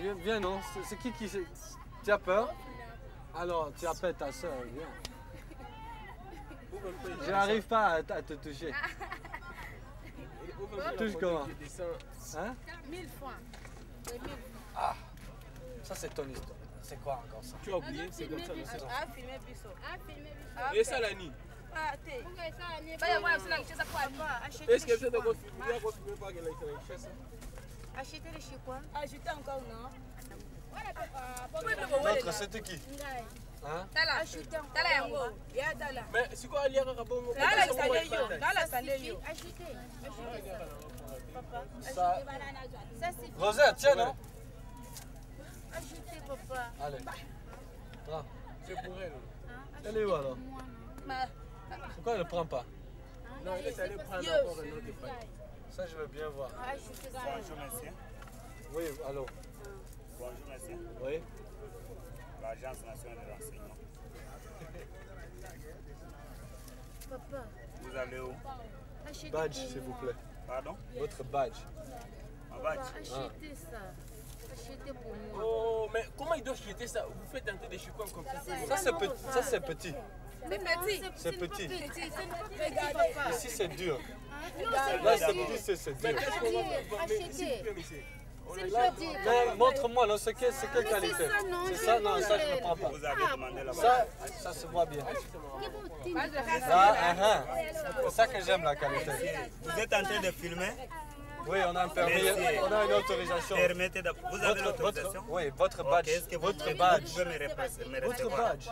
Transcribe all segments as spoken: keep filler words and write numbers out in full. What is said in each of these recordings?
Viens, viens non. C'est qui qui... Tu as peur? Alors, tu appelles ta soeur, viens. Je n'arrive pas à, à te toucher. Touche comment? Hein? Mille fois. Ah, ça c'est ton histoire. C'est quoi encore ça? Tu as oublié, c'est comme ça, non? C'est ça. Ah, filmer biso. Ah, filmer biso. Et ça, la nuit? Ah, t'es. Bah, moi, c'est la richesse à quoi? Est-ce que vous êtes encore filmé? Vous filmez pas qu'elle a été richesse? Acheter les chez quoi? Acheter encore, non? L'autre, c'était qui? Hein? Tala. Acheter encore. Tala yango. Ya tala. Mais c'est quoi lié à Rabongo? Tala salé yo. Tala salé yo. Acheter. Papa. Ça... Ça c'est. Rosette, tiens, non? Acheter, papa. Allez. Prends. C'est pour elle. Elle est où alors? Pourquoi elle ne prend pas? Non, elle est allée prendre encore un autre feuille. Ça, je veux bien voir. Bonjour, monsieur. Oui, allô? Bonjour, monsieur. Oui? L'Agence nationale de renseignement. Papa. Vous allez où? Badge, s'il vous plaît. Pardon? Votre badge. Un badge? Achetez ça. Achetez pour moi. Oh, mais comment il doit jeter ça? Vous faites un peu des chicoins comme ça. Ça, c'est petit. Ça, c'est petit. C'est petit. C'est petit. Regardez, papa. Ici, c'est dur. Non, Là, c'est petit, c'est c'est dur. achetez. C'est petit. Mais montre-moi, non, c'est quelle, c'est quelle qualité? C'est ça, non, ça, je ne prends pas. Vous avez demandé la Ça, ça se voit bien. Ça, ah, ah. C'est ça que j'aime, la qualité. Vous êtes en train de filmer? Oui, on a un permis, on a une autorisation. Permettez de... Vous avez Votre, l'autorisation? votre, oui, votre badge. Est-ce que vous Votre pouvez badge. vous pouvez me répéter- me Votre recevoir? badge.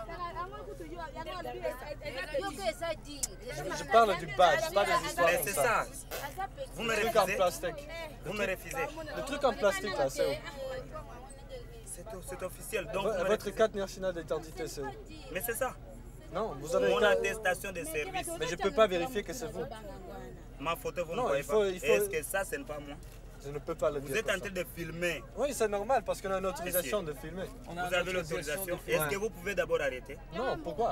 Je parle du badge, pas des histoires Mais comme c'est ça. ça. Vous me Le truc en refusez? plastique. Vous me refusez? Le truc en plastique, là, c'est où? C'est c'est officiel. Donc, Vo- vous me Votre refusez. carte nationale d'identité, c'est où? Mais c'est ça. Non, vous avez une Mon carte. attestation de service. Mais je ne peux pas vérifier que c'est vous. Ma photo, vous ne Non, voyez il faut- pas. il faut- Est-ce que ça, ce n'est pas moi? Je ne peux pas le Vous dire. êtes comme en ça. train de filmer. Oui, c'est normal parce qu'on a une autorisation de filmer. On a Vous avez l'autorisation. de Est-ce que vous pouvez d'abord arrêter? Non, pourquoi?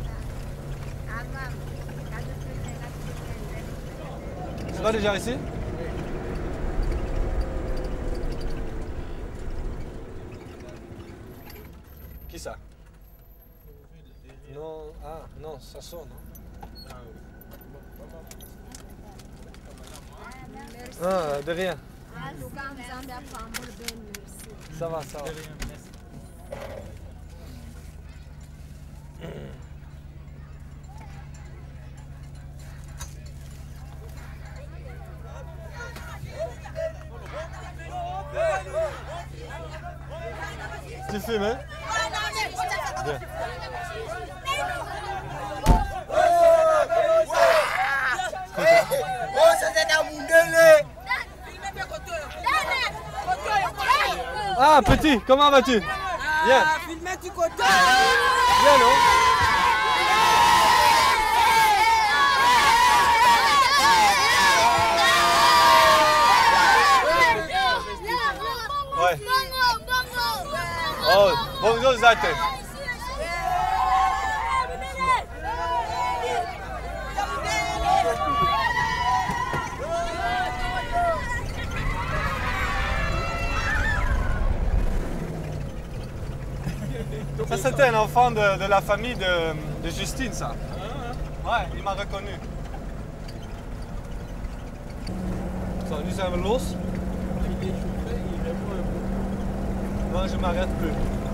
Tu vas déjà ici? Qui ça? Non, ah, non, ça sonne. Ah, de rien. Ça va, ça va. Tu filmes, hein? Bien. Ah, petit, comment vas-tu? Viens. Filmer du côté. Viens, non? Ouais. Oh, bonjour Zate. Ça c'était un enfant de, de la famille de, de Justine, ça. Ouais, il m'a reconnu. Zo, nu zijn we los. Non, je m'arrête plus.